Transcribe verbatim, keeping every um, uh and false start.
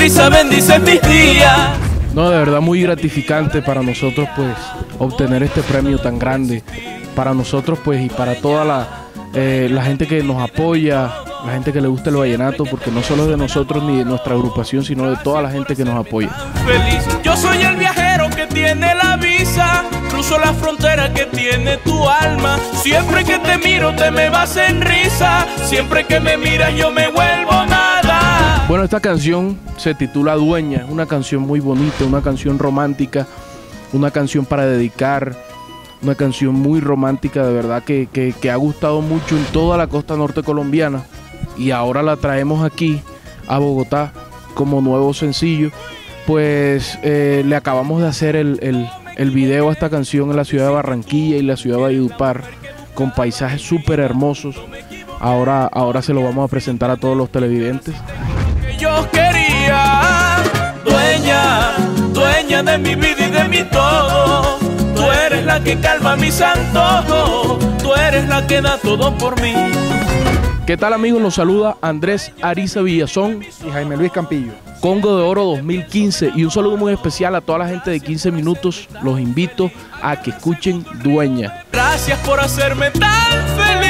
risa bendice mis días. No, de verdad muy gratificante para nosotros pues obtener este premio tan grande. Para nosotros pues y para toda la, eh, la gente que nos apoya, la gente que le gusta el vallenato, porque no solo es de nosotros ni de nuestra agrupación, sino de toda la gente que nos apoya. Feliz, yo soy el viajero que tiene la visa, cruzo la frontera que tiene tu alma. Siempre que te miro te me vas en risa, siempre que me miras yo me vuelvo nada. Bueno, esta canción se titula Dueña, es una canción muy bonita, una canción romántica, una canción para dedicar, una canción muy romántica, de verdad que, que, que ha gustado mucho en toda la costa norte colombiana y ahora la traemos aquí a Bogotá como nuevo sencillo. Pues eh, le acabamos de hacer el, el, el video a esta canción en la ciudad de Barranquilla y la ciudad de Valledupar con paisajes súper hermosos. Ahora, ahora se lo vamos a presentar a todos los televidentes. Yo quería, dueña, dueña de mi vida y de mi todo. Tú eres la que calma mis antojos, tú eres la que da todo por mí. ¿Qué tal, amigos? Los saluda Andrés Ariza Villazón y Jaime Luis Campillo. Congo de Oro dos mil quince, y un saludo muy especial a toda la gente de quince minutos. Los invito a que escuchen Dueña. Gracias por hacerme tan feliz.